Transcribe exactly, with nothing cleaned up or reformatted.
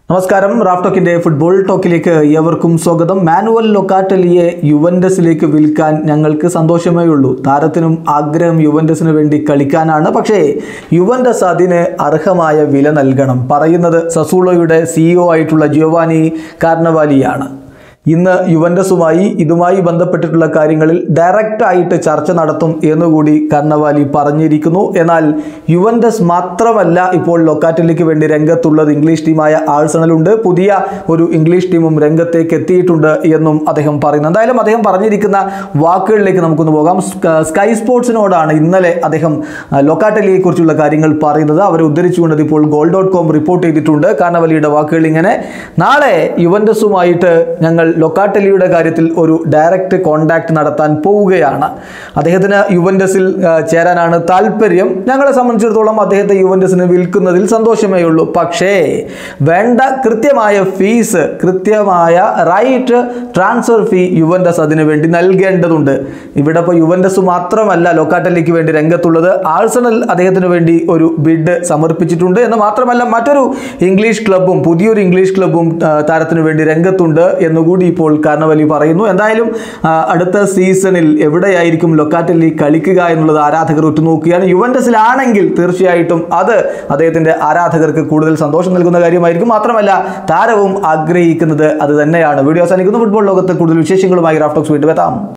നമസ്കാരം. Raf ടോക്കിന്റെ football ടോക്കിലേക്ക് ഏവർക്കും സ്വാഗതം. മാനുവൽ ലൊക്കാറ്റലിയെ യുവന്റസിലേക്ക് വിൽക്കാൻ ഞങ്ങൾക്ക് സന്തോഷമേ ഉള്ളൂ. താരത്തിനും ആഗ്രഹം യുവന്റസിന് വേണ്ടി കളിക്കാനാണ്. പക്ഷേ യുവന്റസ് അതിന് അർഹമായ വില നൽകണം. പറയുന്നത് സസൂളോയുടെ സിഇഒ ആയിട്ടുള്ള ജിയോവാനി കാർണവാലിയാണ്. ഇന്ന് യുവന്റസുമായി ഇതുമായി ബന്ധപ്പെട്ടിട്ടുള്ള കാര്യങ്ങളിൽ ഡയറക്റ്റ് ആയിട്ട് ചർച്ച നടത്തും എന്നുകൂടി കാർണവാലി പറഞ്ഞിരിക്കുന്നു. എന്നാൽ യുവന്റസ് മാത്രമല്ല ഇപ്പോൾ ലൊക്കാറ്റലിക്ക് വേണ്ടി രംഗത്തുള്ളത്. ഇംഗ്ലീഷ് ടീമായ ആഴ്സണലുണ്ട്. പുതിയ ഒരു ഇംഗ്ലീഷ് ടീമും രംഗത്തേക്ക് എത്തിയിട്ടുണ്ട് എന്നും അദ്ദേഹം പറയുന്നു. എന്തായാലും അദ്ദേഹം പറഞ്ഞിരിക്കുന്ന വാക്കുകളിലേക്ക് നമുക്കൊന്ന് പോകാം. സ്കൈ സ്പോർട്സിനോടാണ് ഇന്നലെ അദ്ദേഹം ലൊക്കാറ്റലിയെ കുറിച്ചുള്ള കാര്യങ്ങൾ പറയുന്നത്. അവരെ ഉദ്ധരിച്ചുകൊണ്ട് ഇപ്പോൾ ഗോൾ ഡോട്ട് കോം റിപ്പോർട്ട് ചെയ്തിട്ടുണ്ട്. കാർണവാലിയുടെ വാക്കുകൾ ഇങ്ങനെ: നാളെ യുവന്റസുമായിട്ട് ഞങ്ങൾ ലൊക്കാറ്റലിയുടെ കാര്യത്തിൽ ഒരു ഡയറക്റ്റ് കോണ്ടാക്ട് നടത്താൻ പോവുകയാണ്. അദ്ദേഹത്തിന് യുവന്റസിൽ ചേരാനാണ് താല്പര്യം. ഞങ്ങളെ സംബന്ധിച്ചിടത്തോളം അദ്ദേഹത്തെ യുവന്റസിന് വിൽക്കുന്നതിൽ സന്തോഷമേ ഉള്ളൂ. പക്ഷേ വേണ്ട കൃത്യമായ ഫീസ്, കൃത്യമായ റൈറ്റ് ട്രാൻസ്ഫർ ഫീ യുവന്റസ് അതിനു വേണ്ടി നൽകേണ്ടതുണ്ട്. ഇവിടെ ഇപ്പോൾ യുവന്റസ് മാത്രമല്ല ലൊക്കാറ്റലിക്ക് വേണ്ടി രംഗത്തുള്ളത്. ആഴ്സണൽ അദ്ദേഹത്തിന് വേണ്ടി ഒരു ബിഡ് സമർപ്പിച്ചിട്ടുണ്ട്. എന്ന് മാത്രമല്ല മറ്റൊരു ഇംഗ്ലീഷ് ക്ലബ്ബും പുതിയൊരു ഇംഗ്ലീഷ് ക്ലബ്ബും താരത്തിന് വേണ്ടി രംഗത്തുണ്ട് എന്നുകൂടി ഇപ്പോൾ കാർണവാലി പറയുന്നു. എന്തായാലും അടുത്ത സീസണിൽ എവിടെയായിരിക്കും ലൊക്കാറ്റലി കളിക്കുക എന്നുള്ളത് ആരാധകർ ഉറ്റുനോക്കുകയാണ്. യുവന്റസിലാണെങ്കിൽ തീർച്ചയായിട്ടും അത് അദ്ദേഹത്തിന്റെ ആരാധകർക്ക് കൂടുതൽ സന്തോഷം നൽകുന്ന കാര്യമായിരിക്കും. മാത്രമല്ല താരവും ആഗ്രഹിക്കുന്നത് അത് തന്നെയാണ്. വീഡിയോ അവസാനിക്കുന്നു. ഫുട്ബോൾ ലോകത്ത് കൂടുതൽ വിശേഷങ്ങളുമായി റാഫ് ടോക്സ് വീണ്ടും എത്താം.